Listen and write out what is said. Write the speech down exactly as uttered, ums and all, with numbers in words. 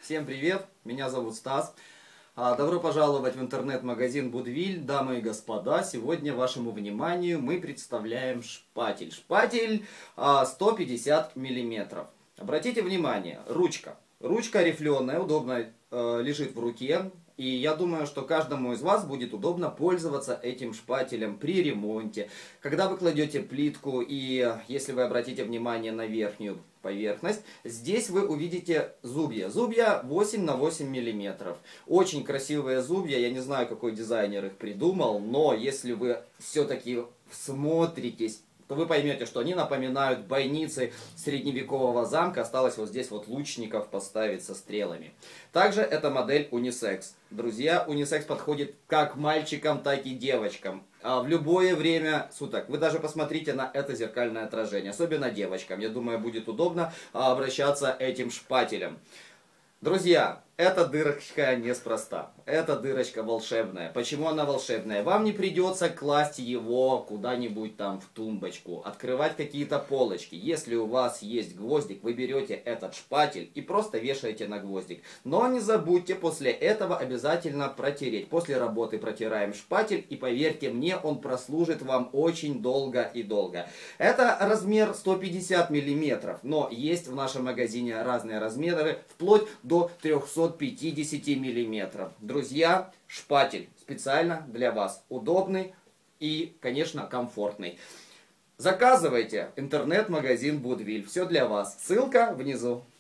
Всем привет, меня зовут Стас. А, Добро пожаловать в интернет-магазин Будвиль. Дамы и господа, сегодня вашему вниманию мы представляем шпатель. Шпатель а, сто пятьдесят миллиметров. Обратите внимание, ручка. Ручка рифленая, удобно э, лежит в руке. И я думаю, что каждому из вас будет удобно пользоваться этим шпателем при ремонте. Когда вы кладете плитку и если вы обратите внимание на верхнюю поверхность, здесь вы увидите зубья. Зубья восемь на восемь миллиметров. Очень красивые зубья. Я не знаю, какой дизайнер их придумал, но если вы все-таки всмотритесь, то вы поймете, что они напоминают бойницы средневекового замка. Осталось вот здесь вот лучников поставить со стрелами. Также эта модель унисекс. Друзья, унисекс подходит как мальчикам, так и девочкам. А в любое время суток. Вы даже посмотрите на это зеркальное отражение. Особенно девочкам. Я думаю, будет удобно обращаться этим шпателем. Друзья, эта дырочка неспроста. Эта дырочка волшебная. Почему она волшебная? Вам не придется класть его куда-нибудь там в тумбочку, открывать какие-то полочки. Если у вас есть гвоздик, вы берете этот шпатель и просто вешаете на гвоздик. Но не забудьте после этого обязательно протереть. После работы протираем шпатель, и поверьте мне, он прослужит вам очень долго и долго. Это размер сто пятьдесят миллиметров, но есть в нашем магазине разные размеры, вплоть до трёхсот пятидесяти миллиметров. Друзья, шпатель специально для вас. Удобный и, конечно, комфортный. Заказывайте интернет-магазин Будвиль. Все для вас. Ссылка внизу.